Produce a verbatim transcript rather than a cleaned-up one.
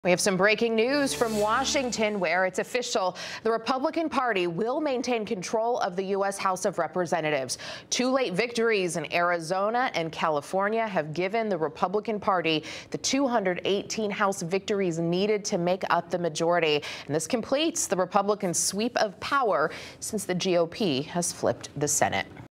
We have some breaking news from Washington where it's official. The Republican Party will maintain control of the U S House of Representatives. Two late victories in Arizona and California have given the Republican Party the two hundred eighteen House victories needed to make up the majority. And this completes the Republican sweep of power since the G O P has flipped the Senate.